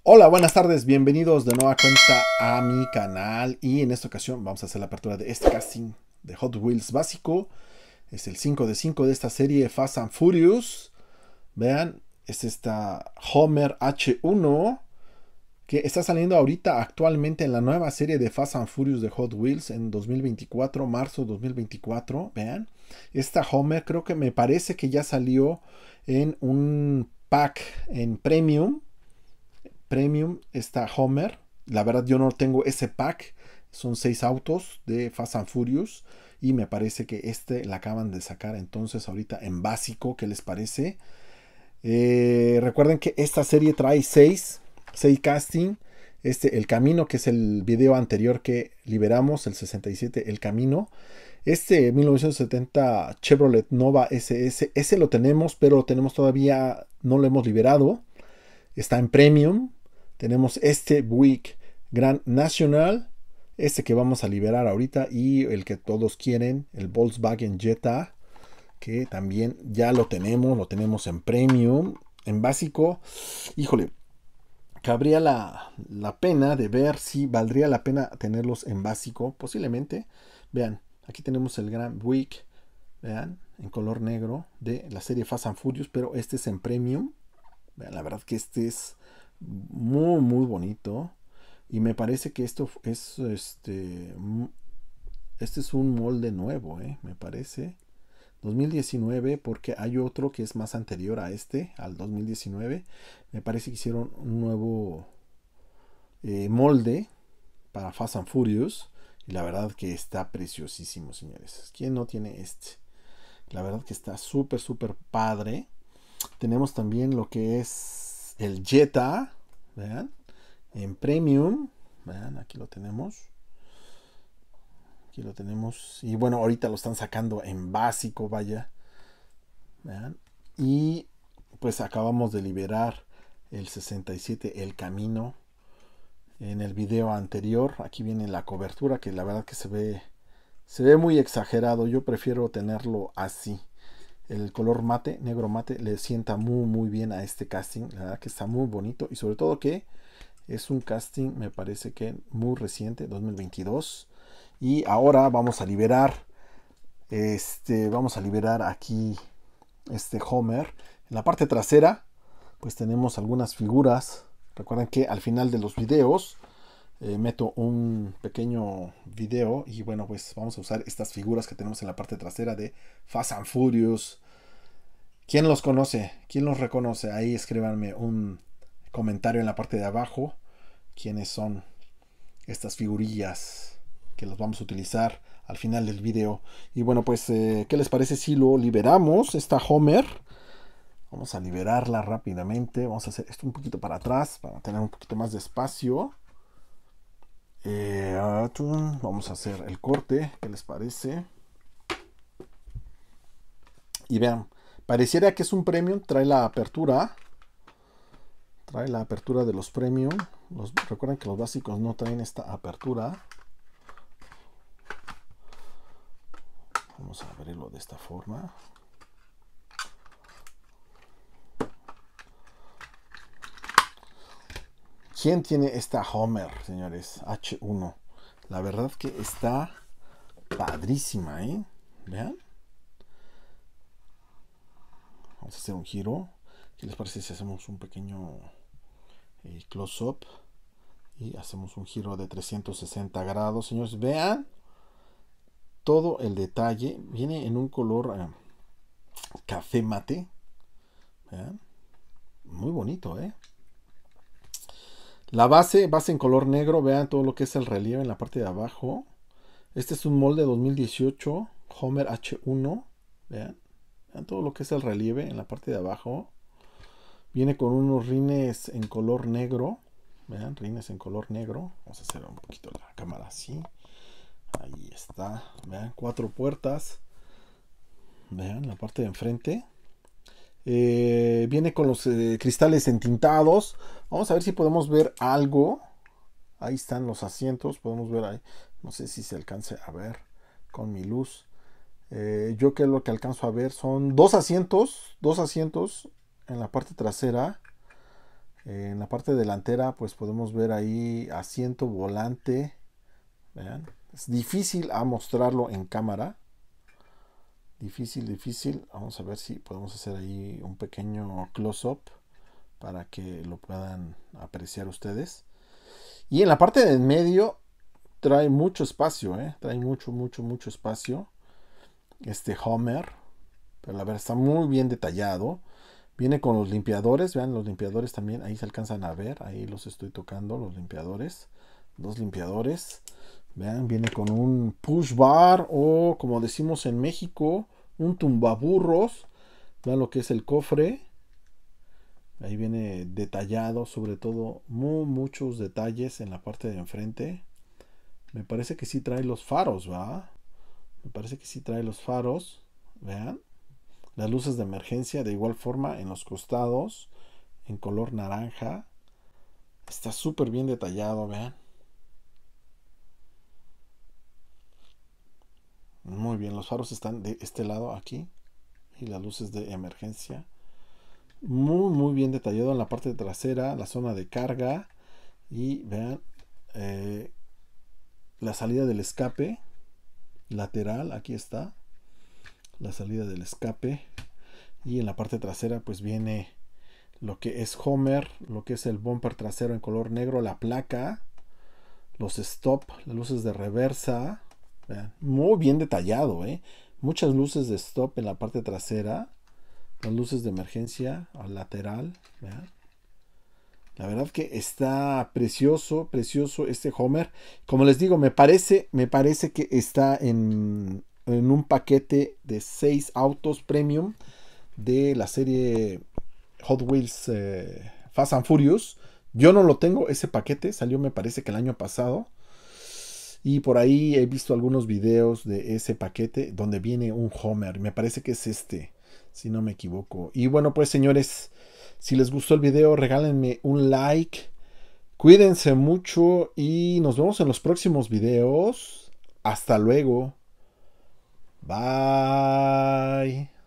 Hola, buenas tardes, bienvenidos de nueva cuenta a mi canal y en esta ocasión vamos a hacer la apertura de este casting de Hot Wheels básico. Es el 5 de 5 de esta serie Fast and Furious. Vean, es esta Homer H1 que está saliendo ahorita actualmente en la nueva serie de Fast and Furious de Hot Wheels en 2024, marzo 2024. Vean, esta Homer creo que me parece que ya salió en un pack en Premium esta Homer. La verdad yo no tengo ese pack. Son 6 autos de Fast and Furious. Y me parece que la acaban de sacar entonces ahorita en básico. ¿Qué les parece? Recuerden que esta serie trae 6 casting. El Camino, que es el video anterior que liberamos, el 67, El Camino. 1970 Chevrolet Nova SS. Ese lo tenemos, pero lo tenemos todavía, no lo hemos liberado. Está en Premium. Tenemos este Buick Grand National, que vamos a liberar ahorita, y el que todos quieren, el Volkswagen Jetta, que también ya lo tenemos en Premium. En básico, híjole, cabría la pena de ver si valdría la pena tenerlos en básico, posiblemente. Vean, aquí tenemos el Grand Buick, vean, en color negro de la serie Fast and Furious, pero este es en Premium. Vean, la verdad que este es muy bonito, y me parece que esto es este es un molde nuevo, me parece 2019, porque hay otro que es más anterior a al 2019. Me parece que hicieron un nuevo molde para Fast and Furious, y la verdad que está preciosísimo, señores. ¿Quién no tiene este? La verdad que está súper padre. Tenemos también lo que es el Jetta, vean, en Premium. Vean, aquí lo tenemos. Y bueno, ahorita lo están sacando en básico, vaya. Vean. Y pues acabamos de liberar el 67, El Camino. En el video anterior, aquí viene la cobertura, que la verdad que se ve muy exagerado. Yo prefiero tenerlo así. El color mate, negro mate, le sienta muy bien a este casting. La verdad que está muy bonito, y sobre todo que es un casting, me parece que muy reciente, 2022. Y ahora vamos a liberar aquí este Homer. En la parte trasera pues tenemos algunas figuras. Recuerden que al final de los videos meto un pequeño video, y bueno, pues vamos a usar estas figuras que tenemos en la parte trasera de Fast and Furious. ¿Quién los conoce? ¿Quién los reconoce? Ahí escríbanme un comentario en la parte de abajo. ¿Quiénes son estas figurillas que los vamos a utilizar al final del video? Y bueno, pues ¿qué les parece si lo liberamos? Esta Homer, vamos a liberarla rápidamente. Vamos a hacer esto un poquito para atrás para tener un poquito más de espacio. Vamos a hacer el corte. ¿Qué les parece? Y vean, pareciera que es un Premium. Trae la apertura de los Premium. Recuerden que los básicos no traen esta apertura. Vamos a abrirlo de esta forma. ¿Quién tiene esta Homer, señores? H1. La verdad que está padrísima, Vean. Vamos a hacer un giro. ¿Qué les parece si hacemos un pequeño close-up y hacemos un giro de 360 grados, señores? Vean todo el detalle. Viene en un color café mate. Vean, muy bonito, la base en color negro. Vean todo lo que es el relieve en la parte de abajo. Este es un molde 2018 Homer H1. Vean todo lo que es el relieve en la parte de abajo. Viene con unos rines en color negro. Vean, rines en color negro. Vamos a hacer un poquito la cámara así. Ahí está. Vean, 4 puertas. Vean la parte de enfrente. Viene con los cristales entintados. Vamos a ver si podemos ver algo. Ahí están los asientos. Podemos ver ahí. No sé si se alcance a ver con mi luz. Yo que lo que alcanzo a ver son dos asientos en la parte trasera. En la parte delantera pues podemos ver ahí asiento, volante. Vean. Es difícil a mostrarlo en cámara. Difícil. Vamos a ver si podemos hacer ahí un pequeño close-up para que lo puedan apreciar ustedes. Y en la parte del medio trae mucho espacio, trae mucho espacio. Este Hummer, pero la verdad está muy bien detallado. Viene con los limpiadores, vean los limpiadores también, ahí se alcanzan a ver, ahí los estoy tocando, los limpiadores. Dos limpiadores. Vean, viene con un push bar o como decimos en México, un tumbaburros. Vean lo que es el cofre. Ahí viene detallado, sobre todo muchos detalles en la parte de enfrente. Me parece que sí trae los faros, ¿va? Me parece que sí trae los faros. Vean. Las luces de emergencia de igual forma en los costados. En color naranja. Está súper bien detallado, vean. Muy bien, los faros están de este lado aquí. Y las luces de emergencia. Muy bien detallado en la parte trasera. La zona de carga. Y vean. La salida del escape. Lateral, aquí está. La salida del escape. Y en la parte trasera pues viene lo que es Hummer, lo que es el bumper trasero en color negro, la placa, los stop, las luces de reversa. Vean, muy bien detallado, muchas luces de stop en la parte trasera, las luces de emergencia al lateral. Vean. La verdad que está precioso este Hummer. Como les digo, me parece que está en un paquete de 6 autos premium de la serie Hot Wheels Fast and Furious. Yo no lo tengo, ese paquete salió me parece que el año pasado. Y por ahí he visto algunos videos de ese paquete donde viene un Homer. Me parece que es este, si no me equivoco. Y bueno, pues señores, si les gustó el video, regálenme un like. Cuídense mucho y nos vemos en los próximos videos. Hasta luego. Bye.